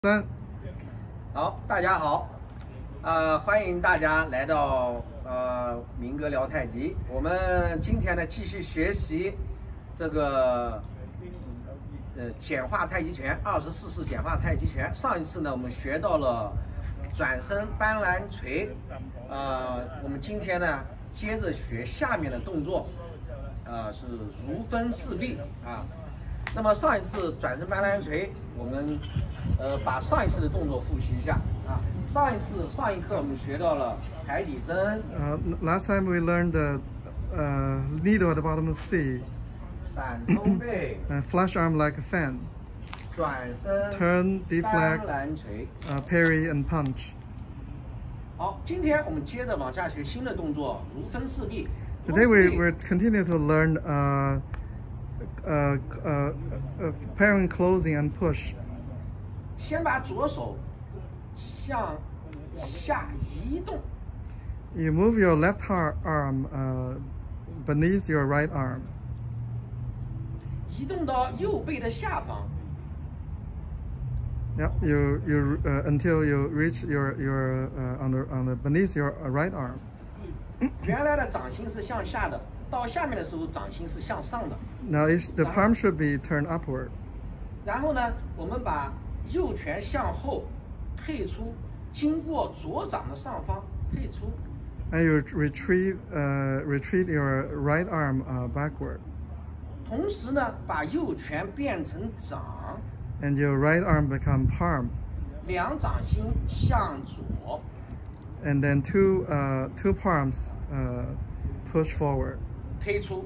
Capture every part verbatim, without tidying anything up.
三， 好，大家好，呃，欢迎大家来到呃明哥聊太极。我们今天呢继续学习这个呃简化太极拳，二十四式简化太极拳。上一次呢我们学到了转身搬拦捶，呃，我们今天呢接着学下面的动作，呃是如分四臂啊。那么上一次转身搬拦捶，我们呃把上一次的动作复习一下啊。上一次上一课我们学到了海底针。 呃、uh, last time we learned the uh, needle at the bottom of C. 闪通背。 And flash arm like a fan. 转身。 Turn, deflect. 搬拦捶。 Uh, parry and punch. 好，今天我们接着往下学新的动作，如分四臂。 Today we will continue to learn uh, uh, uh, uh, pairing, closing, and push. 先把左手向下移动。 You move your left arm uh, beneath your right arm. 移动到右背的下方。 Yep, you you uh, until you reach your your uh, on the on the beneath your right arm. 原来的掌心是向下的，到下面的时候掌心是向上的。 Now it's, the palm should be turned upward. 然后呢，我们把右拳向后退出，经过左掌的上方退出。 And you retreat uh, retreat your right arm uh, backward. 同时呢，把右拳变成掌。 And your right arm become palm. 两掌心向左。 And then two uh, two palms uh, push forward. 推出。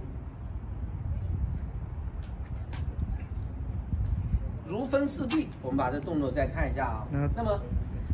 如分四臂，我们把这动作再看一下啊。 嗯、 那么，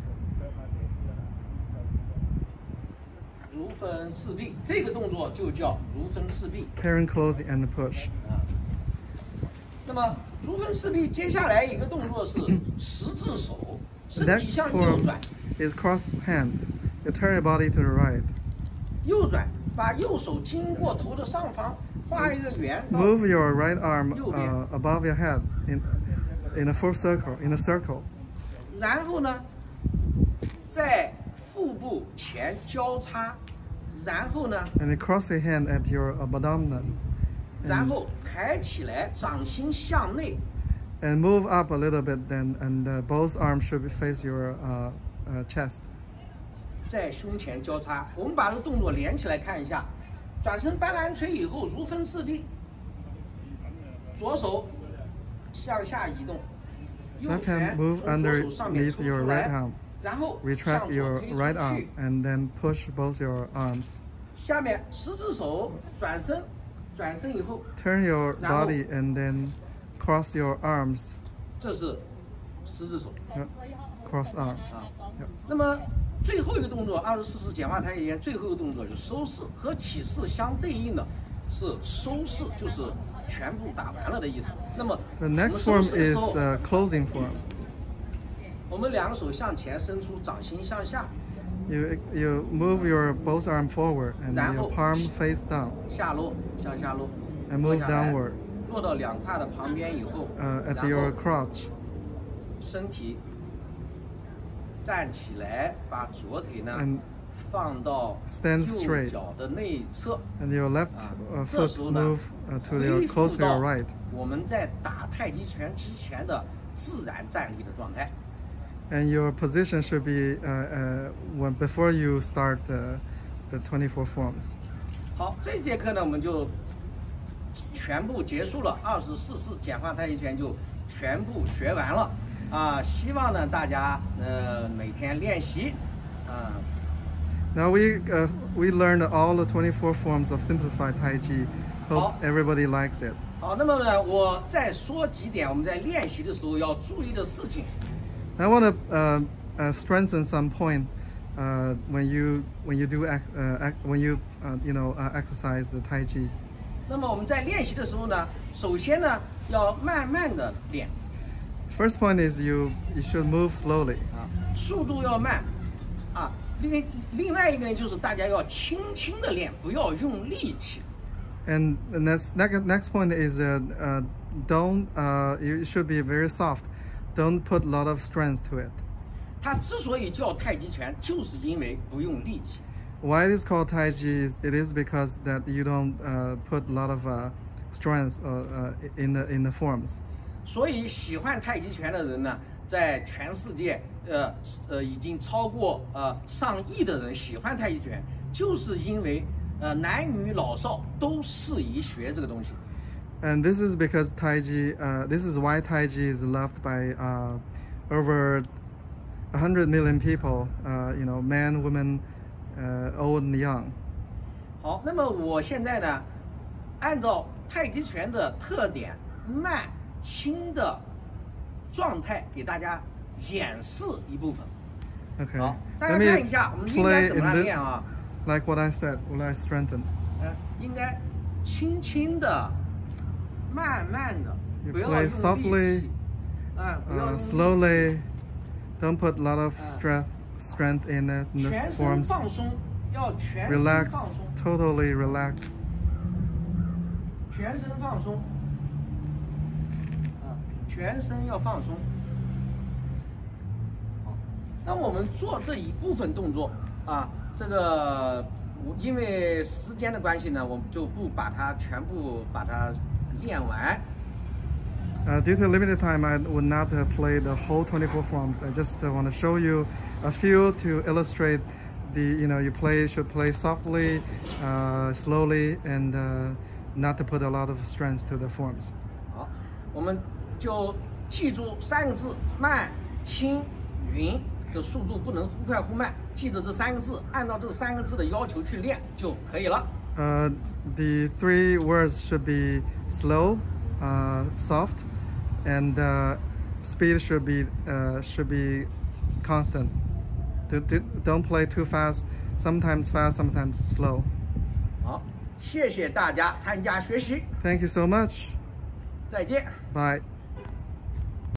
如分四臂这个动作就叫如分四臂。 Pairing, closing, and push. 啊。那么如分四臂，接下来一个动作是十字手，身体向右转。 Is cross hand. You turn your body to the right. 右转，把右手经过头的上方，画一个圆。 Move your right arm uh, above your head in in a full circle, in a circle. 然后呢，在腹部前交叉，然后呢 And you cross your hand at your abdomen. 然后抬起来，掌心向内。 And move up a little bit, then, and uh, both arms should face your uh, uh, chest. 在胸前交叉，我们把这个动作连起来看一下。转身搬拦捶以后，如分四臂，左手向下移动，右拳从左手上面抽出来，然后 retract your right arm and then push both your arms. 下面十字手转身，转身以后 turn your body and then cross your arms. 这是十字手。 cross arms. 啊，那么最后一个动作，二十四式简化太极拳最后一个动作就是收势，和起势相对应的是收势，就是全部打完了的意思。那么 the next form is uh, closing form. 我们两个手向前伸出，掌心向下。 You you move your both arm forward and your palm face down. 下落，向下落。 And move downward. 落到两胯的旁边以后， uh, at your crotch. 身体站起来，把左腿呢 and 放到右脚的内侧。 And your left uh, foot move uh, to your close to your right. 我们在打太极拳之前的自然站立的状态。 And your position should be uh, uh, when before you start the the twenty-four forms. 好，这节课呢我们就全部结束了，二十四式简化太极拳就全部学完了啊！希望呢大家呃每天练习啊。 Now we uh, we learned all the twenty-four forms of simplified Tai Chi. Hope everybody likes it. 好，那么呢我再说几点我们在练习的时候要注意的事情。 I want to uh, uh, strengthen some point uh, when you when you do act, uh, act, when you uh, you know uh, exercise the Tai Chi. 那么我们在练习的时候呢，首先呢要慢慢的练。 First point is you you should move slowly. 啊，速度要慢。啊，另另外一个呢就是大家要轻轻的练，不要用力气。 And the next next next point is uh, uh, don't uh, you should be very soft. don't put a lot of strength to it. 它之所以叫太极拳，就是因为不用力气。 Why it is called Taiji is it is because that you don't uh, put a lot of uh, strength uh, uh, in the in the forms. 所以喜欢太极拳的人呢，在全世界呃呃已经超过呃上亿的人喜欢太极拳，就是因为呃男女老少都适宜学这个东西。 And this is because Taiji, uh, this is why Taiji is loved by uh, over a hundred million people. Uh, you know, men, women, uh, old and young. 好，那么我现在呢，按照太极拳的特点，慢、轻的状态，给大家演示一部分。 Okay. 好，大家 Let me 看一下，我们应该 play 怎么 in 样 this, 练啊？ like what I said. Will I strengthen? 呃，应该轻轻的、慢慢的， You 不要 play 用 softly, 力气，啊，不要 uh, 用力气 slowly. Don't put a lot of Uh. strength strength in it. In 全 the 身 forms. 放松，要全身放 Relax, 松， totally relax. 全身放松，啊，全身要放松。好，那我们做这一部分动作啊，这个我因为时间的关系呢，我们就不把它全部把它练完。 Uh, due to limited time, I would not uh, play the whole twenty-four forms. I just uh, want to show you a few to illustrate the, you know, you play should play softly, uh, slowly, and uh, not to put a lot of strength to the forms. 好，我们就记住三个字：慢、轻、匀的速度不能忽快忽慢。记着这三个字，按照这三个字的要求去练就可以了。 Uh, the three words should be slow, uh, soft, and uh, speed should be uh, should be constant. Do, do, don't play too fast. Sometimes fast, sometimes slow. 好，谢谢大家参加学习， Thank you so much. 再见。 Bye.